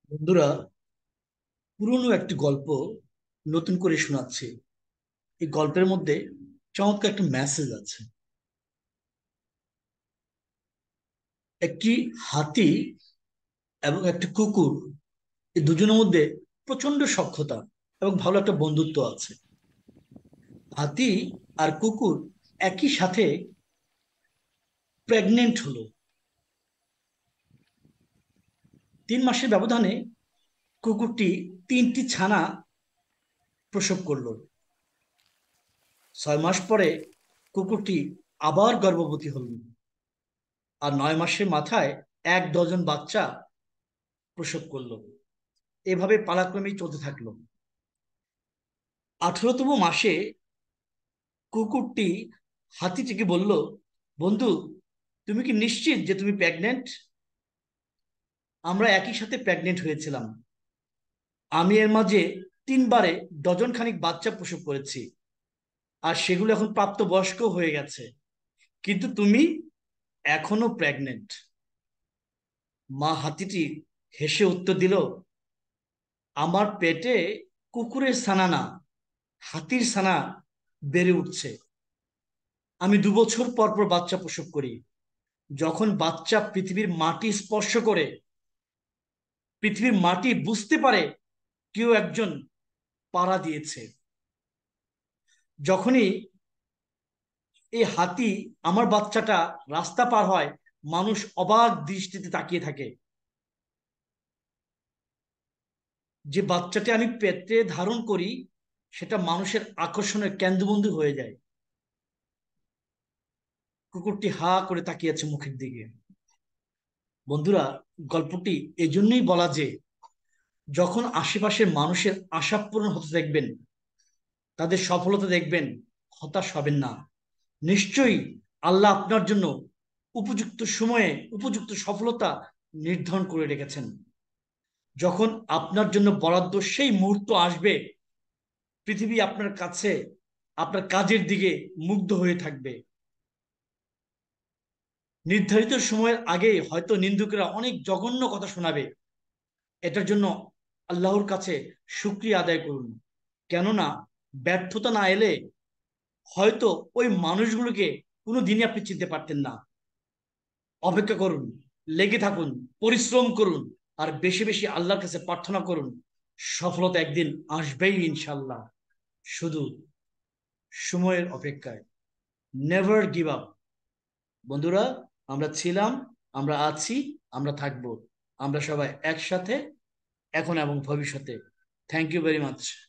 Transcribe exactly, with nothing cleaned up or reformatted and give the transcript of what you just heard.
বন্ধুরা, পুরনো একটি গল্প নতুন করে শোনাচ্ছি। এই গল্পের মধ্যে চমৎকার একটা মেসেজ আছে। একটি হাতি এবং একটি কুকুর, এই দুজনের মধ্যে প্রচন্ড সখ্যতা এবং ভালো একটা বন্ধুত্ব আছে। হাতি আর কুকুর একই সাথে প্রেগনেন্ট হলো। তিন মাসের ব্যবধানে কুকুরটি তিনটি ছানা প্রসব করলো। ছয় মাস পরে কুকুরটি আবার গর্ভবতী হল, আর নয় মাসের মাথায় এক ডজন বাচ্চা প্রসব করলো। এভাবে পালাক্রমেই চলতে থাকলো। আঠারোতম মাসে কুকুরটি হাতিটিকে বলল, বন্ধু, তুমি কি নিশ্চিত যে তুমি প্রেগনেন্ট? আমরা একই সাথে প্রেগনেন্ট হয়েছিলাম। আমি এর মাঝে তিনবারে ডজন খানিক বাচ্চা প্রসব করেছি, আর সেগুলো এখন প্রাপ্তবয়স্ক হয়ে গেছে, কিন্তু তুমি এখনো প্রেগনেন্ট। মা হাতিটি হেসে উত্তর দিল, আমার পেটে কুকুরের ছানা না, হাতির ছানা বেড়ে উঠছে। আমি দু বছর পর পর বাচ্চা প্রসব করি। যখন বাচ্চা পৃথিবীর মাটি স্পর্শ করে, পৃথিবীর মাটি বুঝতে পারে কেউ একজন পাড়া দিয়েছে। যখনই এই হাতি, আমার বাচ্চাটা রাস্তা পার হয়, মানুষ অবাক দৃষ্টিতে তাকিয়ে থাকে। যে বাচ্চাটি আমি পেটে ধারণ করি, সেটা মানুষের আকর্ষণের কেন্দ্রবিন্দু হয়ে যায়। কুকুরটি হা করে তাকিয়ে আছে মুখের দিকে। বন্ধুরা, গল্পটি এজন্যই বলা যে যখন আশেপাশের মানুষের আশা পূরণ হতে দেখবেন, তাদের সফলতা দেখবেন, হতাশ হবেন না। নিশ্চয়ই আল্লাহ আপনার জন্য উপযুক্ত সময়ে উপযুক্ত সফলতা নির্ধারণ করে রেখেছেন। যখন আপনার জন্য বরাদ্দ সেই মুহূর্ত আসবে, পৃথিবী আপনার কাছে, আপনার কাজের দিকে মুগ্ধ হয়ে থাকবে। নির্ধারিত সময়ের আগে হয়তো নিন্দুকেরা অনেক জঘন্য কথা শোনাবে। এটার জন্য আল্লাহর কাছে শুকরিয়া আদায় করুন। কেননা ব্যর্থতা না এলে হয়তো ওই মানুষগুলোকে কোনো দিনই আপনি চিনতে পারতেন না। অপেক্ষা করুন, লেগে থাকুন, পরিশ্রম করুন, আর বেশি বেশি আল্লাহর কাছে প্রার্থনা করুন। সফলতা একদিন আসবেই ইনশাল্লাহ। শুধু সময়ের অপেক্ষায়। Never give up. বন্ধুরা, আমরা ছিলাম, আমরা আছি, আমরা থাকবো। আমরা সবাই একসাথে, এখন এবং ভবিষ্যতে। Thank you very much.